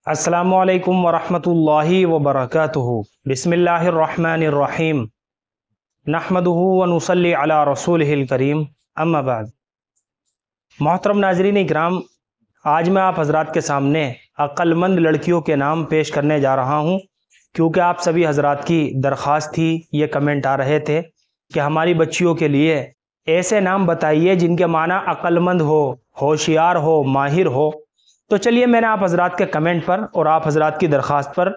अस्सलामुअलैकुम वरहमतुल्लाहि वबरकातुहू। बिस्मिल्लाहिर्रहमानिर्रहीम। नहमदुहू व नुसल्ली अला रसूलिहिल करीम। अम्मा बाद। मोहतरम नाज़रीन इकराम, आज मैं आप हज़रात के सामने अक्लमंद लड़कियों के नाम पेश करने जा रहा हूँ, क्योंकि आप सभी हज़रात की दरख्वास्त थी, ये कमेंट आ रहे थे कि हमारी बच्चियों के लिए ऐसे नाम बताइए जिनके माना अक्लमंद हो, होशियार हो, माहिर हो। तो चलिए, मैंने आप हज़रात के कमेंट पर और आप हज़रात की दरख्वास्त पर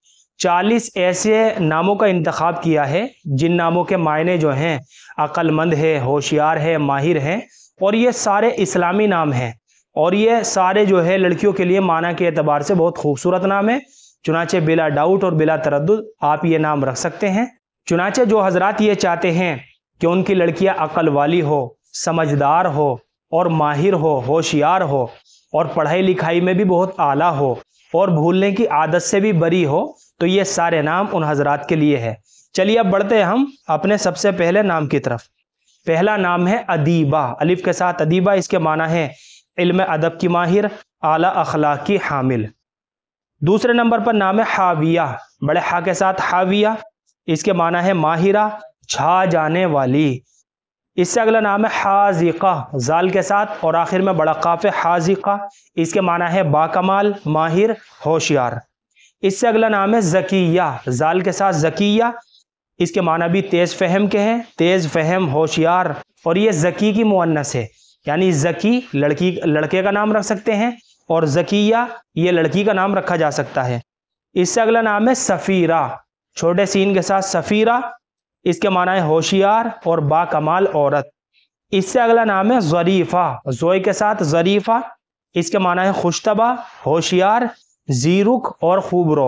40 ऐसे नामों का इंतखाब किया है जिन नामों के मायने जो हैं अक्लमंद है, होशियार है, माहिर हैं, और ये सारे इस्लामी नाम हैं और ये सारे जो है लड़कियों के लिए माना के एतबार से बहुत खूबसूरत नाम है। चुनाचे बिला डाउट और बिला तरद्दुद आप ये नाम रख सकते हैं। चुनाचे जो हज़रात ये चाहते हैं कि उनकी लड़कियां अक्ल वाली हो, समझदार हो और माहिर हो, होशियार हो और पढ़ाई लिखाई में भी बहुत आला हो और भूलने की आदत से भी बरी हो, तो ये सारे नाम उन हज़रात के लिए है। चलिए अब बढ़ते हैं हम अपने सबसे पहले नाम की तरफ। पहला नाम है अदीबा, अलिफ के साथ अदीबा। इसके माना है इल्म अदब की माहिर, आला अखलाक की हामिल। दूसरे नंबर पर नाम है हाविया, बड़े हा के साथ हाविया। इसके माना है माहिरा, छा जाने वाली। इससे अगला नाम है हाजिका, जाल के साथ और आखिर में बड़ा काफ है हाजिका। इसके माना है बाकमाल, माहिर, होशियार। इससे अगला नाम है जकिया, जाल के साथ जकिया। इसके माना भी तेज फहम के हैं, तेज फहम, होशियार, और ये जकी की मुअन्नस है, यानी जकी लड़के का नाम रख सकते हैं और जकिया ये लड़की का नाम रखा जा सकता है। इससे अगला नाम है सफ़ीरा, छोटे सीन के साथ सफ़ीरा। इसके माना है होशियार और बाकमाल औरत। इससे अगला नाम है ज़रीफ़ा, ज़ोई के साथ ज़रीफ़ा। इसके माना है खुशतबा, होशियार, ज़ीरुक और खूबरो।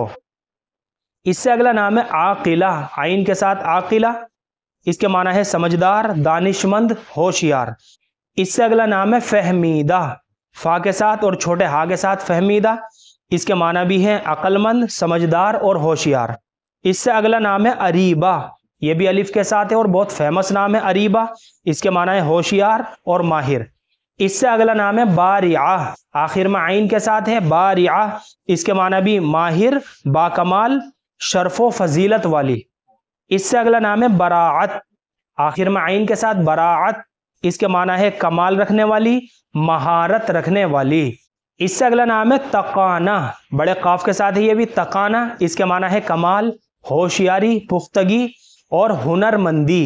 इससे अगला नाम है आकिला, आइन के साथ आकिला। इसके माना है समझदार, दानिशमंद, होशियार। इससे अगला नाम है फहमीदा, फा के साथ और छोटे हा के साथ फहमीदा। इसके माना भी है अक्लमंद, समझदार और होशियार। इससे अगला नाम है अरीबा, ये भी अलिफ के साथ है और बहुत फेमस नाम है अरीबा। इसके माना है होशियार और माहिर। इससे अगला नाम है बारिया, आखिर में आइन के साथ है बारिया। इसके माना भी माहिर, बाकमाल, शर्फो फजीलत वाली। इससे अगला नाम है बराअत, आखिर में आइन के साथ बराअत। इसके माना है कमाल रखने वाली, महारत रखने वाली। इससे अगला नाम है तकाना, बड़े काफ के साथ है ये भी तकाना। इसके माना है कमाल, होशियारी, पुख्तगी और हुनरमंदी।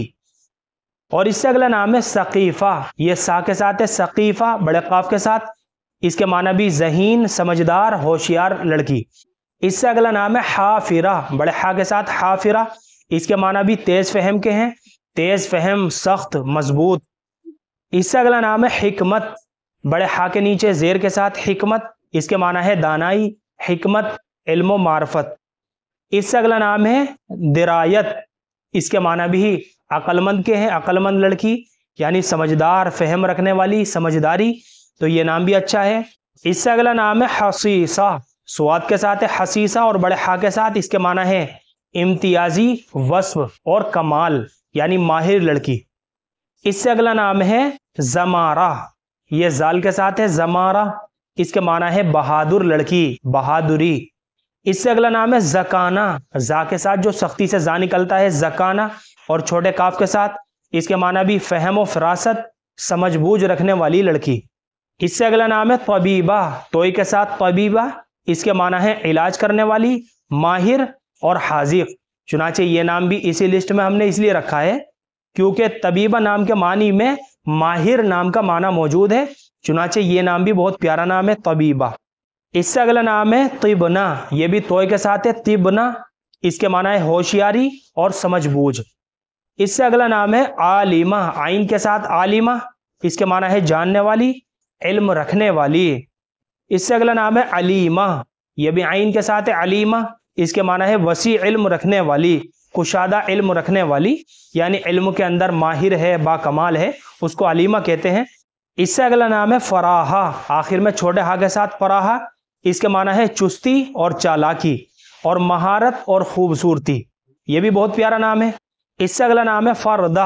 और इससे अगला नाम है सकीफ़ा, ये सा के साथ है सकीफ़ा, बड़े काफ के साथ। इसके माना भी ज़हीन, समझदार, होशियार लड़की। इससे अगला नाम है हाफिरा, बड़े हा के साथ हाफिरा। इसके माना भी तेज फहम के हैं, तेज फहम, सख्त, मजबूत। इससे अगला नाम है हिकमत, बड़े हा के नीचे जेर के साथ हिकमत। इसके माना है दानाई, हिकमत, इल्म मार्फत। इससे अगला नाम है दिरायत, इसके माना भी अक्लमंद के हैं, अक्लमंद लड़की, यानी समझदार, फहम रखने वाली, समझदारी। तो ये नाम भी अच्छा है। इससे अगला नाम है हसीसा, स्वाद के साथ है हसीसा और बड़े हा के साथ। इसके माना है इम्तियाजी, वस्फ और कमाल, यानी माहिर लड़की। इससे अगला नाम है जमारा, ये जाल के साथ है जमारा। इसके माना है बहादुर लड़की, बहादुरी। इससे अगला नाम है जकाना, जा के साथ जो सख्ती से जा निकलता है जकाना और छोटे काफ के साथ। इसके माना भी फहम और फरासत, समझबूझ रखने वाली लड़की। इससे अगला नाम है तबीबा, तोई के साथ तबीबा। इसके माना है इलाज करने वाली, माहिर और हाजिक। चुनाचे ये नाम भी इसी लिस्ट में हमने इसलिए रखा है क्योंकि तबीबा नाम के मानी में माहिर नाम का माना मौजूद है। चुनाचे ये नाम भी बहुत प्यारा नाम है तबीबा। इससे अगला नाम है तिबना, ये भी तोय के साथ है तिबना। इसके माना है होशियारी और समझबूझ। इससे अगला नाम है आलिमा, आइन के साथ आलिमा। इसके माना है जानने वाली, इल्म रखने वाली। इससे अगला नाम है अलीमा, ये भी आइन के साथ है अलीमा। इसके माना है वसी इल्म रखने वाली, कुशादा इल्म रखने वाली, यानी इल्म के अंदर माहिर है, बाकमाल है, उसको अलीमा कहते हैं। इससे अगला नाम है फराहा, आखिर में छोटे हा के साथ फराहा। इसके माना है चुस्ती और चालाकी और महारत और खूबसूरती। ये भी बहुत प्यारा नाम है। इससे अगला नाम है फरदा,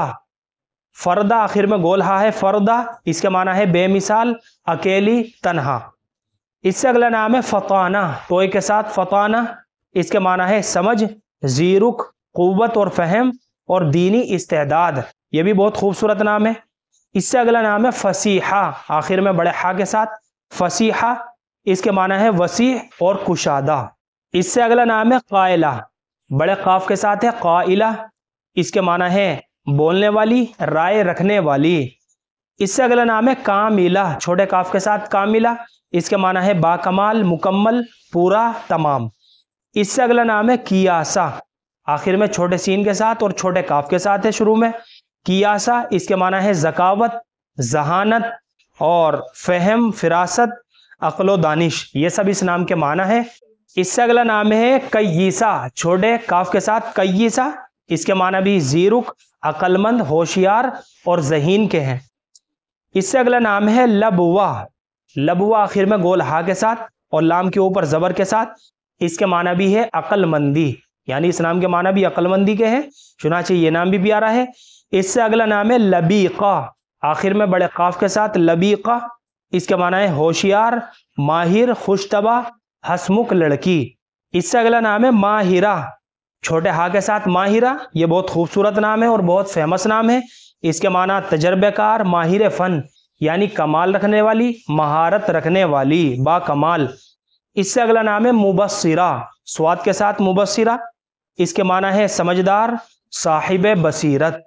फरदा आखिर में गोल हा है फरदा। इसके माना है बेमिसाल, अकेली, तन्हा। इससे अगला नाम है फताना, तोय के साथ फताना, इसके माना है समझ, ज़ीरुक, क़ुव्वत और फ़हम और दीनी इस्तेदाद, ये भी बहुत खूबसूरत नाम है। इससे अगला नाम है फसीहा, आखिर में बड़े हा के साथ फसीहा, इसके माना है वसीह और कुशादा। इससे अगला नाम है कायला, बड़े काफ के साथ है काइला, इसके माना है बोलने वाली, राय रखने वाली। इससे अगला नाम है कामिला, छोटे काफ के साथ कामिला, इसके माना है बाकमाल, मुकम्मल, पूरा, तमाम। इससे अगला नाम है कियासा, आखिर में छोटे सीन के साथ और छोटे काफ के साथ है शुरू में, कियासा, इसके माना है ज़कावत, जहानत और फ़हम, फिरासत, अक्ल दानिश, ये सब इस नाम के माना है। इससे अगला नाम है कय्यीसा, छोटे काफ के साथ कय्यीसा, इसके माना भी ज़ीरुक, अक्लमंद, होशियार और ज़हीन के हैं। इससे अगला नाम है लबवा, लबवा आखिर में गोल हा के साथ और लाम के ऊपर ज़बर के साथ, इसके माना भी है अक्लमंदी, यानी इस नाम के माना भी अक्लमंदी के हैं, चुनांचे ये नाम भी प्यारा है। इससे अगला नाम है लबीका, आखिर में बड़े काफ के साथ लबीका, इसके माना है होशियार, माहिर, खुशतबा, हसमुख, लड़की। इससे अगला नाम है माहिरा, छोटे हा के साथ माहिरा, ये बहुत खूबसूरत नाम है और बहुत फेमस नाम है, इसके माना तजर्बेकार, माहिर फ़न, यानी कमाल रखने वाली, महारत रखने वाली, बाकमाल। इससे अगला नाम है मुबस्सिरा, स्वाद के साथ मुबस्सिरा, इसके माना है समझदार, साहिब बसीरत।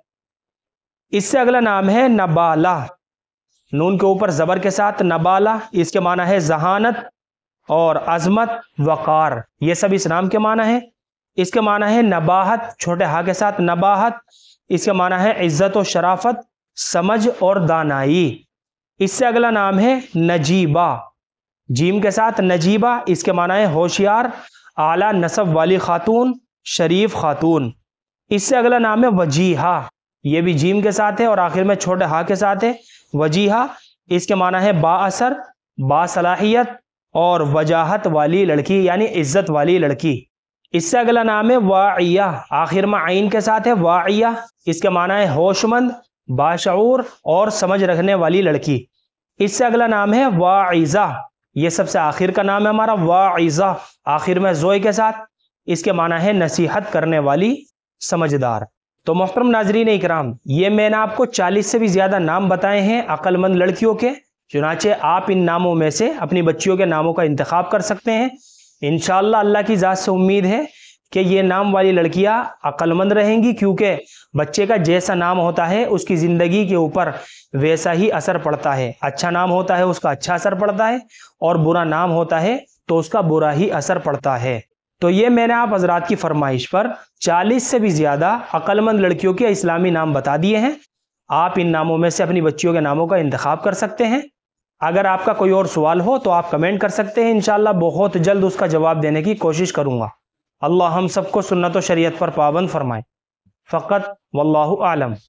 इससे अगला नाम है नबाला, नून के ऊपर ज़बर के साथ नबाला, इसके माना है जहानत और अजमत, वक़ार, ये सब इस नाम के माना है। इसके माना है नबाहत, छोटे हा के साथ नबाहत, इसके माना है इज़्ज़त और शराफत, समझ और दानाई। इससे अगला नाम है नजीबा, जीम के साथ नजीबा, इसके माना है होशियार, आला नसब वाली खातून, शरीफ खातून। इससे अगला नाम है वजीहा, ये भी जीम के साथ है और आखिर में छोटे हा के साथ है वजीहा, इसके माना है बाअसर, बासलाहियत और वजाहत वाली लड़की, यानी इज्जत वाली लड़की। इससे अगला नाम है वाइया, आखिर में आइन के साथ है वाइया, इसके माना है होशमंद, बाशऊर और समझ रखने वाली लड़की। इससे अगला नाम है वाइजा, ये सबसे आखिर का नाम है हमारा वाइजा, आखिर में जोए के साथ, इसके माना है नसीहत करने वाली, समझदार। तो मोहतरम नाजरीन इकराम, ये मैंने आपको 40 से भी ज़्यादा नाम बताए हैं अक्लमंद लड़कियों के, चुनाचे आप इन नामों में से अपनी बच्चियों के नामों का इंतखाब कर सकते हैं। इंशाअल्लाह अल्लाह की ज़ात से उम्मीद है कि ये नाम वाली लड़कियां अक्लमंद रहेंगी, क्योंकि बच्चे का जैसा नाम होता है उसकी ज़िंदगी के ऊपर वैसा ही असर पड़ता है। अच्छा नाम होता है उसका अच्छा असर पड़ता है और बुरा नाम होता है तो उसका बुरा ही असर पड़ता है। तो ये मैंने आप हजरात की फरमाइश पर 40 से भी ज़्यादा अक्लमंद लड़कियों के इस्लामी नाम बता दिए हैं। आप इन नामों में से अपनी बच्चियों के नामों का इंतखाब कर सकते हैं। अगर आपका कोई और सवाल हो तो आप कमेंट कर सकते हैं, इंशाअल्लाह बहुत जल्द उसका जवाब देने की कोशिश करूँगा। अल्लाह हम सबको सुन्नत व शरीयत पर पाबंद फरमाए। फ़क़त वल्लाहु आलम।